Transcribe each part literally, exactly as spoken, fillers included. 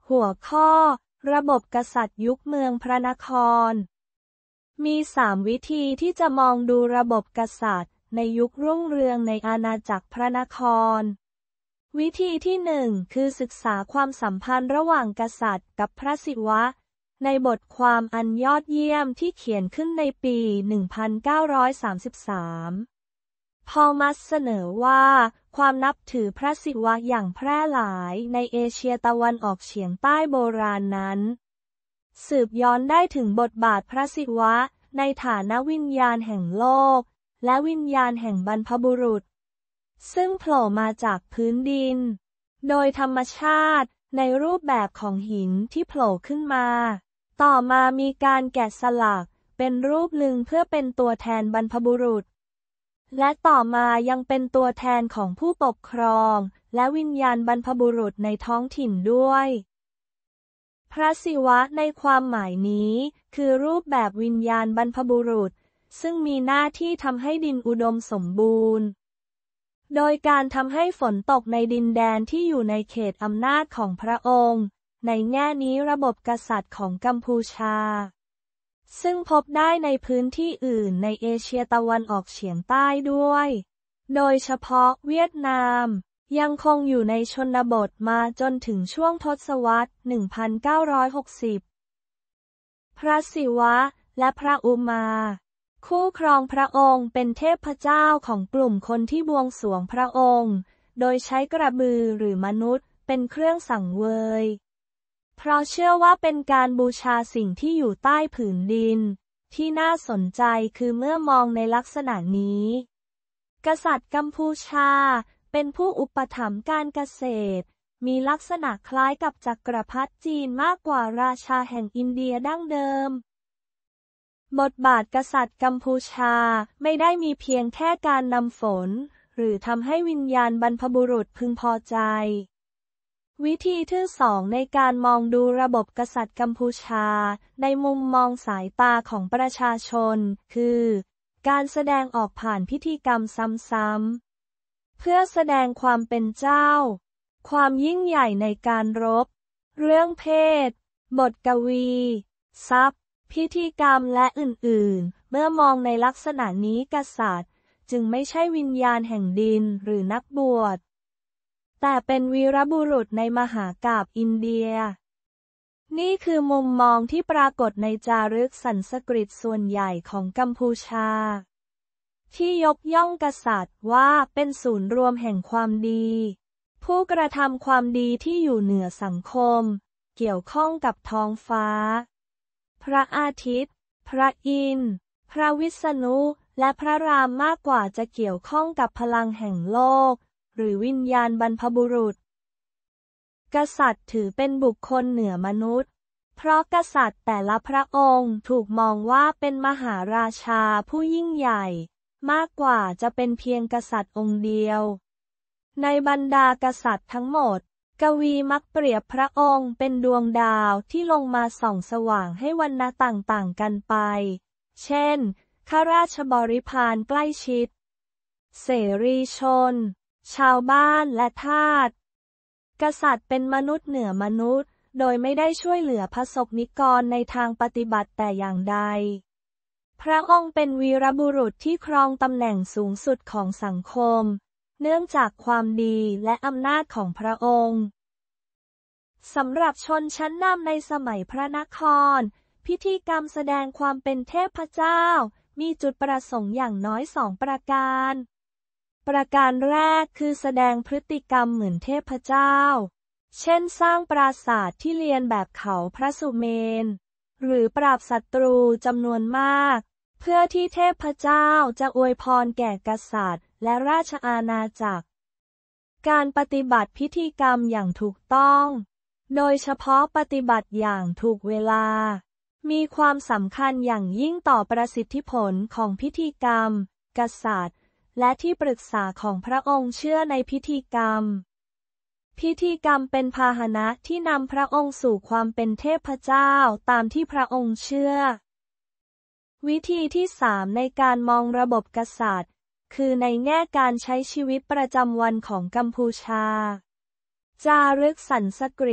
หัวข้อระบบกษัตริย์ยุคเมืองพระนครมีสามวิธีที่จะมองดูระบบกษัตริย์ในยุครุ่งเรืองในอาณาจักรพระนครวิธีที่หนึ่งคือศึกษาความสัมพันธ์ระหว่างกษัตริย์กับพระศิวะในบทความอันยอดเยี่ยมที่เขียนขึ้นในปี หนึ่งพันเก้าร้อยสามสิบสาม พอลมัสเสนอว่าความนับถือพระศิวะอย่างแพร่หลายในเอเชียตะวันออกเฉียงใต้โบราณนั้นสืบย้อนได้ถึงบทบาทพระศิวะในฐานะวิญญาณแห่งโลกและวิญญาณแห่งบรรพบุรุษซึ่งโผล่มาจากพื้นดินโดยธรรมชาติในรูปแบบของหินที่โผล่ขึ้นมาต่อมามีการแกะสลักเป็นรูปลึงเพื่อเป็นตัวแทนบรรพบุรุษและต่อมายังเป็นตัวแทนของผู้ปกครองและวิญญาณบรรพบุรุษในท้องถิ่นด้วยพระศิวะในความหมายนี้คือรูปแบบวิญญาณบรรพบุรุษซึ่งมีหน้าที่ทำให้ดินอุดมสมบูรณ์โดยการทำให้ฝนตกในดินแดนที่อยู่ในเขตอำนาจของพระองค์ในแง่นี้ระบบกษัตริย์ของกัมพูชาซึ่งพบได้ในพื้นที่อื่นในเอเชียตะวันออกเฉียงใต้ด้วยโดยเฉพาะเวียดนามยังคงอยู่ในชนบทมาจนถึงช่วงทศวรรษ หนึ่งพันเก้าร้อยหกสิบ พระศิวะและพระอุมาคู่ครองพระองค์เป็นเทพเจ้าของกลุ่มคนที่บวงสรวงพระองค์โดยใช้กระบือหรือมนุษย์เป็นเครื่องสังเวยเพราะเชื่อว่าเป็นการบูชาสิ่งที่อยู่ใต้ผืนดินที่น่าสนใจคือเมื่อมองในลักษณะนี้กษัตริย์กัมพูชาเป็นผู้อุปถัมภ์การเกษตรมีลักษณะคล้ายกับจักรพรรดิจีนมากกว่าราชาแห่งอินเดียดั้งเดิมบทบาทกษัตริย์กัมพูชาไม่ได้มีเพียงแค่การนำฝนหรือทำให้วิญญาณบรรพบุรุษพึงพอใจวิธีที่สองในการมองดูระบบกษัตริย์กัมพูชาในมุมมองสายตาของประชาชนคือการแสดงออกผ่านพิธีกรรมซ้ำๆเพื่อแสดงความเป็นเจ้าความยิ่งใหญ่ในการรบเรื่องเพศบทกวีทรัพย์พิธีกรรมและอื่นๆเมื่อมองในลักษณะนี้กษัตริย์จึงไม่ใช่วิญญาณแห่งดินหรือนักบวชแต่เป็นวีรบุรุษในมหากาพย์อินเดียนี่คือมุมมองที่ปรากฏในจารึกสันสกฤตส่วนใหญ่ของกัมพูชาที่ยกย่องกษัตริย์ว่าเป็นศูนย์รวมแห่งความดีผู้กระทำความดีที่อยู่เหนือสังคมเกี่ยวข้องกับท้องฟ้าพระอาทิตย์พระอินทร์พระวิษณุและพระรามมากกว่าจะเกี่ยวข้องกับพลังแห่งโลกหรือวิญญาณบรรพบุรุษกษัตริย์ถือเป็นบุคคลเหนือมนุษย์เพราะกษัตริย์แต่ละพระองค์ถูกมองว่าเป็นมหาราชาผู้ยิ่งใหญ่มากกว่าจะเป็นเพียงกษัตริย์องค์เดียวในบรรดากษัตริย์ทั้งหมดกวีมักเปรียบพระองค์เป็นดวงดาวที่ลงมาส่องสว่างให้วรรณะต่างๆกันไปเช่นข้าราชบริพารใกล้ชิดเสรีชนชาวบ้านและทาสกษัตริย์เป็นมนุษย์เหนือมนุษย์โดยไม่ได้ช่วยเหลือพระสงฆ์นิกรในทางปฏิบัติแต่อย่างใดพระองค์เป็นวีรบุรุษที่ครองตำแหน่งสูงสุดของสังคมเนื่องจากความดีและอำนาจของพระองค์สำหรับชนชั้นนำในสมัยพระนครพิธีกรรมแสดงความเป็นเทพเจ้ามีจุดประสงค์อย่างน้อยสองประการประการแรกคือแสดงพฤติกรรมเหมือนเทพเจ้าเช่นสร้างปราสาทที่เลียนแบบเขาพระสุเมนหรือปราบศัตรูจำนวนมากเพื่อที่เทพเจ้าจะอวยพรแก่กษัตริย์และราชอาณาจักรการปฏิบัติพิธีกรรมอย่างถูกต้องโดยเฉพาะปฏิบัติอย่างถูกเวลามีความสำคัญอย่างยิ่งต่อประสิทธิผลของพิธีกรรมกษัตริย์และที่ปรึกษาของพระองค์เชื่อในพิธีกรรมพิธีกรรมเป็นพาหนะที่นำพระองค์สู่ความเป็นเทพเจ้าตามที่พระองค์เชื่อวิธีที่สามในการมองระบบกษัตริย์คือในแง่การใช้ชีวิตประจำวันของกัมพูชาจารึกสันสกฤต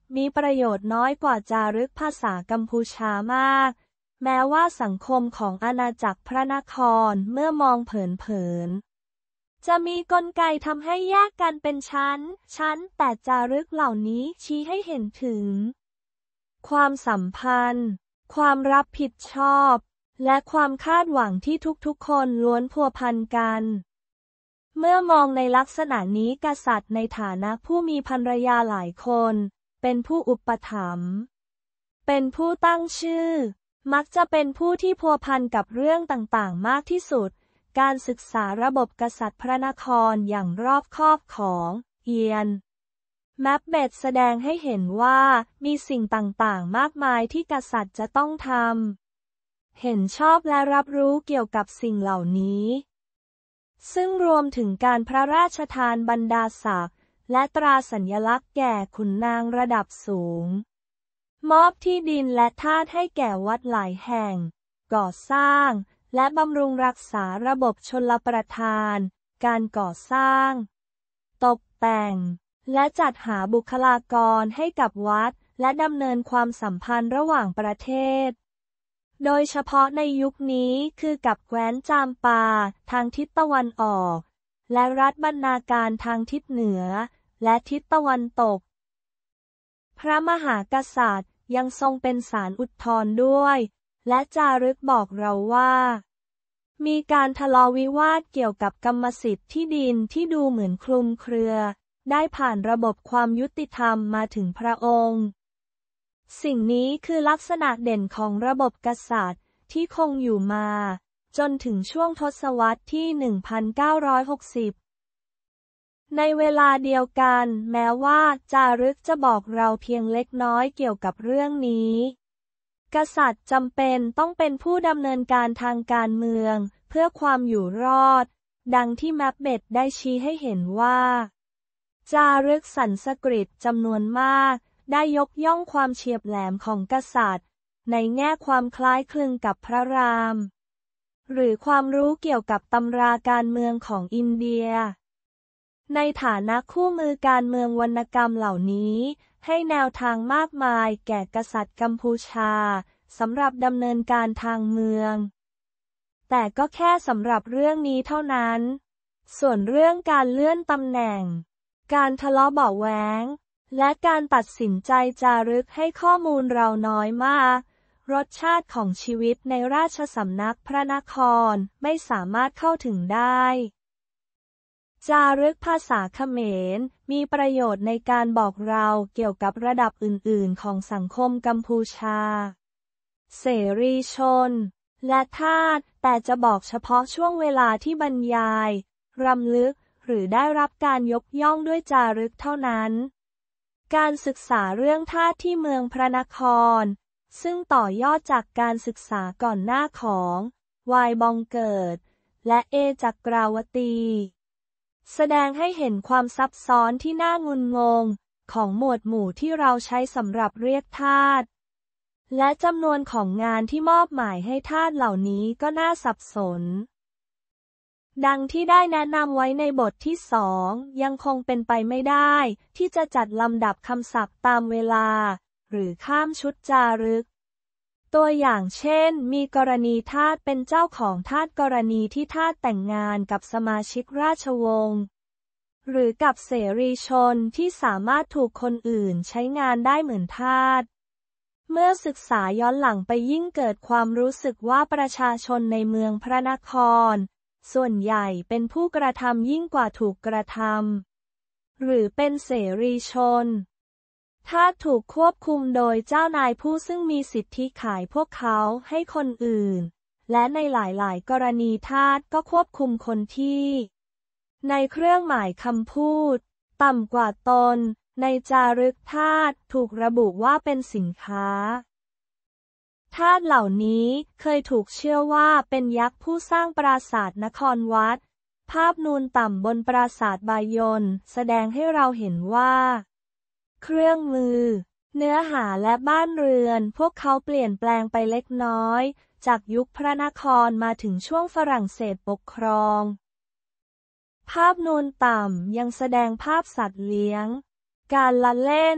มีประโยชน์น้อยกว่าจารึกภาษากัมพูชามาก แม้ว่าสังคมของอาณาจักรพระนครเมื่อมองเผินๆจะมีกลไกทำให้แยกกันเป็นชั้นชั้นแต่จารึกเหล่านี้ชี้ให้เห็นถึงความสัมพันธ์ความรับผิดชอบและความคาดหวังที่ทุกๆคนล้วนพัวพันกันเมื่อมองในลักษณะนี้กษัตริย์ในฐานะผู้มีภรรยาหลายคนเป็นผู้อุปถัมภ์เป็นผู้ตั้งชื่อมักจะเป็นผู้ที่พัวพันกับเรื่องต่างๆมากที่สุดการศึกษาระบบกษัตริย์พระนครอย่างรอบคอบของเอียนแมปเบตแสดงให้เห็นว่ามีสิ่งต่างๆมากมายที่กษัตริย์จะต้องทำเห็นชอบและรับรู้เกี่ยวกับสิ่งเหล่านี้ซึ่งรวมถึงการพระราชทานบรรดาศักดิ์และตราสัญลักษณ์แก่ขุนนางระดับสูงมอบที่ดินและทาสให้แก่วัดหลายแห่งก่อสร้างและบำรุงรักษาระบบชลประทานการก่อสร้างตกแต่งและจัดหาบุคลากรให้กับวัดและดำเนินความสัมพันธ์ระหว่างประเทศโดยเฉพาะในยุคนี้คือกับแคว้นจามปาทางทิศตะวันออกและรัฐบรรณาการทางทิศเหนือและทิศตะวันตกพระมหากษัตริย์ยังทรงเป็นศาลอุทธรณ์ด้วยและจารึกบอกเราว่ามีการทะเลาะวิวาทเกี่ยวกับกรรมสิทธิ์ที่ดินที่ดูเหมือนคลุมเครือได้ผ่านระบบความยุติธรรมมาถึงพระองค์สิ่งนี้คือลักษณะเด่นของระบบกษัตริย์ที่คงอยู่มาจนถึงช่วงทศวรรษที่ หนึ่งพันเก้าร้อยหกสิบ ในเวลาเดียวกันแม้ว่าจารึกจะบอกเราเพียงเล็กน้อยเกี่ยวกับเรื่องนี้กษัตริย์จำเป็นต้องเป็นผู้ดำเนินการทางการเมืองเพื่อความอยู่รอดดังที่แมปเบตได้ชี้ให้เห็นว่าจารึกสันสกฤตจำนวนมากได้ยกย่องความเฉียบแหลมของกษัตริย์ในแง่ความคล้ายคลึงกับพระรามหรือความรู้เกี่ยวกับตำราการเมืองของอินเดียในฐานะคู่มือการเมืองวรรณกรรมเหล่านี้ให้แนวทางมากมายแก่กษัตริย์กัมพูชาสำหรับดำเนินการทางเมืองแต่ก็แค่สำหรับเรื่องนี้เท่านั้นส่วนเรื่องการเลื่อนตำแหน่งการทะเลาะเบาะแว้งและการตัดสินใจจารึกให้ข้อมูลเราน้อยมากรสชาติของชีวิตในราชสำนักพระนครไม่สามารถเข้าถึงได้จารึกภาษาเขมรมีประโยชน์ในการบอกเราเกี่ยวกับระดับอื่นๆของสังคมกัมพูชาเสรีชนและทาสแต่จะบอกเฉพาะช่วงเวลาที่บรรยายรำลึกหรือได้รับการยกย่องด้วยจารึกเท่านั้นการศึกษาเรื่องทาสที่เมืองพระนครซึ่งต่อยอดจากการศึกษาก่อนหน้าของวายบองเกิดและเอจักราวตีแสดงให้เห็นความซับซ้อนที่น่างุนงงของหมวดหมู่ที่เราใช้สำหรับเรียกทาสและจำนวนของงานที่มอบหมายให้ทาสเหล่านี้ก็น่าสับสนดังที่ได้แนะนำไว้ในบทที่สองยังคงเป็นไปไม่ได้ที่จะจัดลำดับคำศัพท์ตามเวลาหรือข้ามชุดจารึกตัวอย่างเช่นมีกรณีทาสเป็นเจ้าของทาสกรณีที่ทาสแต่งงานกับสมาชิกราชวงศ์หรือกับเสรีชนที่สามารถถูกคนอื่นใช้งานได้เหมือนทาสเมื่อศึกษาย้อนหลังไปยิ่งเกิดความรู้สึกว่าประชาชนในเมืองพระนครส่วนใหญ่เป็นผู้กระทำยิ่งกว่าถูกกระทำหรือเป็นเสรีชนทาสถูกควบคุมโดยเจ้านายผู้ซึ่งมีสิทธิขายพวกเขาให้คนอื่นและในหลายๆกรณีทาสก็ควบคุมคนที่ในเครื่องหมายคำพูดต่ำกว่าตนในจารึกทาสถูกระบุว่าเป็นสินค้าทาสเหล่านี้เคยถูกเชื่อว่าเป็นยักษ์ผู้สร้างปราสาทนครวัดภาพนูนต่ำบนปราสาทบายนแสดงให้เราเห็นว่าเครื่องมือเนื้อหาและบ้านเรือนพวกเขาเปลี่ยนแปลงไปเล็กน้อยจากยุคพระนครมาถึงช่วงฝรั่งเศสปกครองภาพนูนต่ำยังแสดงภาพสัตว์เลี้ยงการละเล่น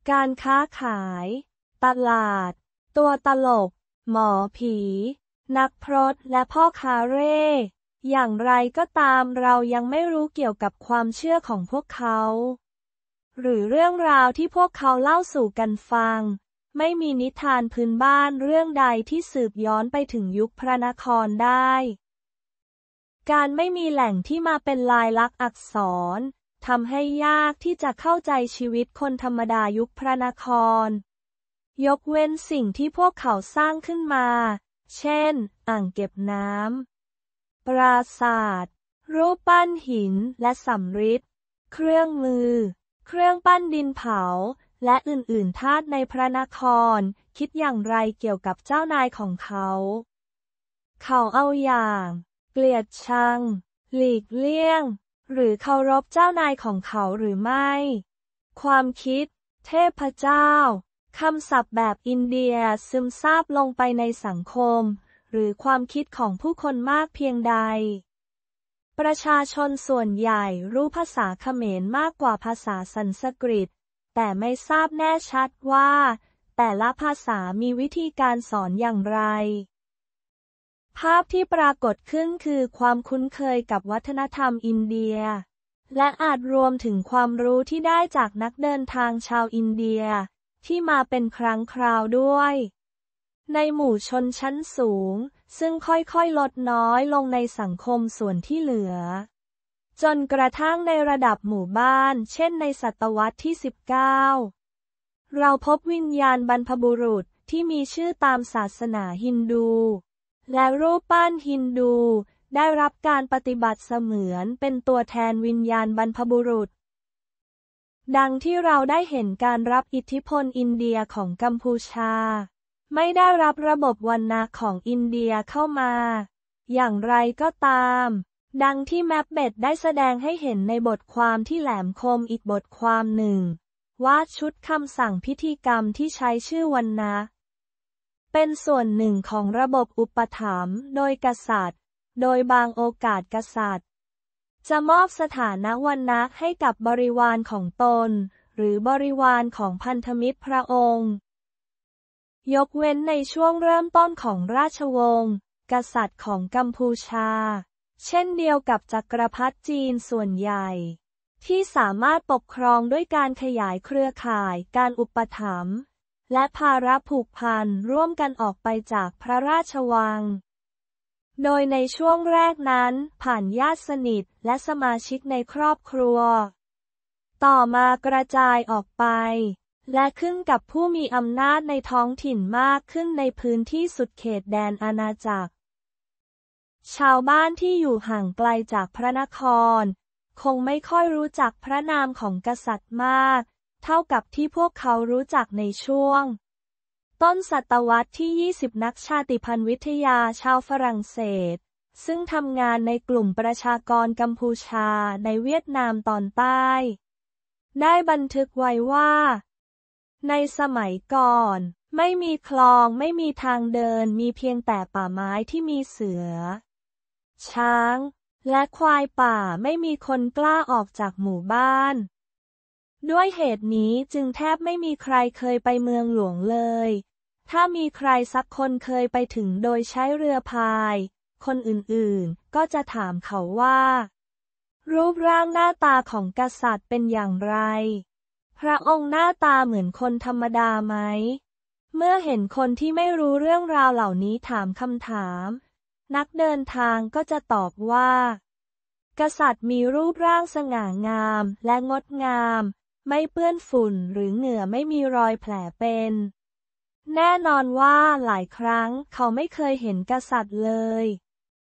การค้าขาย ตลาด ตัวตลก หมอผี นักพรตและพ่อค้าเร่อย่างไรก็ตามเรายังไม่รู้เกี่ยวกับความเชื่อของพวกเขาหรือเรื่องราวที่พวกเขาเล่าสู่กันฟังไม่มีนิทานพื้นบ้านเรื่องใดที่สืบย้อนไปถึงยุคพระนครได้การไม่มีแหล่งที่มาเป็นลายลักษณ์อักษรทำให้ยากที่จะเข้าใจชีวิตคนธรรมดายุคพระนครยกเว้นสิ่งที่พวกเขาสร้างขึ้นมาเช่นอ่างเก็บน้ำปราสาทรูปปั้นหินและสำริดเครื่องมือเครื่องปั้นดินเผาและอื่นๆทาสในพระนครคิดอย่างไรเกี่ยวกับเจ้านายของเขาเขาเอาอย่างเกลียดชังหลีกเลี่ยงหรือเคารพเจ้านายของเขาหรือไม่ความคิดเทพเจ้าคำศัพท์แบบอินเดียซึมซาบลงไปในสังคมหรือความคิดของผู้คนมากเพียงใดประชาชนส่วนใหญ่รู้ภาษาเขมรมากกว่าภาษาสันสกฤตแต่ไม่ทราบแน่ชัดว่าแต่ละภาษามีวิธีการสอนอย่างไรภาพที่ปรากฏขึ้นคือความคุ้นเคยกับวัฒนธรรมอินเดียและอาจรวมถึงความรู้ที่ได้จากนักเดินทางชาวอินเดียที่มาเป็นครั้งคราวด้วยในหมู่ชนชั้นสูงซึ่งค่อยๆลดน้อยลงในสังคมส่วนที่เหลือจนกระทั่งในระดับหมู่บ้านเช่นในศตวรรษที่สิบเก้าเราพบวิญญาณบรรพบุรุษที่มีชื่อตามศาสนาฮินดูและรูปปั้นฮินดูได้รับการปฏิบัติเสมือนเป็นตัวแทนวิญญาณบรรพบุรุษดังที่เราได้เห็นการรับอิทธิพลอินเดียของกัมพูชาไม่ได้รับระบบวรรณะของอินเดียเข้ามาอย่างไรก็ตามดังที่แมปเบตได้แสดงให้เห็นในบทความที่แหลมคมอีกบทความหนึ่งว่าชุดคำสั่งพิธีกรรมที่ใช้ชื่อวรรณะเป็นส่วนหนึ่งของระบบอุปถัมภ์โดยกษัตริย์โดยบางโอกาสกษัตริย์จะมอบสถานะวรรณะให้กับบริวารของตนหรือบริวารของพันธมิตรพระองค์ยกเว้นในช่วงเริ่มต้นของราชวงศ์กษัตริย์ของกัมพูชาเช่นเดียวกับจักรพรรดิจีนส่วนใหญ่ที่สามารถปกครองด้วยการขยายเครือข่ายการอุปถัมภ์และภาระผูกพันร่วมกันออกไปจากพระราชวังโดยในช่วงแรกนั้นผ่านญาติสนิทและสมาชิกในครอบครัวต่อมากระจายออกไปและขึ้นกับผู้มีอำนาจในท้องถิ่นมากขึ้นในพื้นที่สุดเขตแดนอาณาจักรชาวบ้านที่อยู่ห่างไกลจากพระนครคงไม่ค่อยรู้จักพระนามของกษัตริย์มากเท่ากับที่พวกเขารู้จักในช่วงต้นศตวรรษที่ยี่สิบนักชาติพันธุ์วิทยาชาวฝรั่งเศสซึ่งทำงานในกลุ่มประชากรกัมพูชาในเวียดนามตอนใต้ได้บันทึกไว้ว่าในสมัยก่อนไม่มีคลองไม่มีทางเดินมีเพียงแต่ป่าไม้ที่มีเสือช้างและควายป่าไม่มีคนกล้าออกจากหมู่บ้านด้วยเหตุนี้จึงแทบไม่มีใครเคยไปเมืองหลวงเลยถ้ามีใครสักคนเคยไปถึงโดยใช้เรือพายคนอื่นๆก็จะถามเขาว่ารูปร่างหน้าตาของกษัตริย์เป็นอย่างไรพระองค์หน้าตาเหมือนคนธรรมดาไหมเมื่อเห็นคนที่ไม่รู้เรื่องราวเหล่านี้ถามคำถามนักเดินทางก็จะตอบว่ากษัตริย์มีรูปร่างสง่างามและงดงามไม่เปื้อนฝุ่นหรือเหงื่อไม่มีรอยแผลเป็นแน่นอนว่าหลายครั้งเขาไม่เคยเห็นกษัตริย์เลย